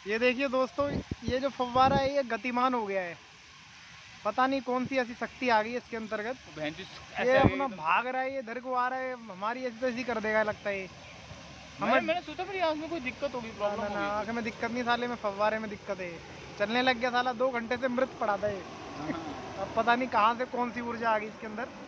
ये देखिए दोस्तों, ये जो फव्वारा है ये गतिमान हो गया है। पता नहीं कौन सी ऐसी शक्ति आ गई है इसके अंतर्गत। ये अपना भाग रहा है, ये इधर को आ रहा है, हमारी ऐसी तैसी कर देगा लगता है। मैंने सोचा मेरी आँख में कोई दिक्कत होगी, प्रॉब्लम होगी। आँख में दिक्कत नहीं साले में, फव्वारे में दिक्कत है। चलने लग गया साला, 2 घंटे से मृत पड़ा था ये। अब पता नहीं कहाँ से कौन सी ऊर्जा आ गई इसके अंदर।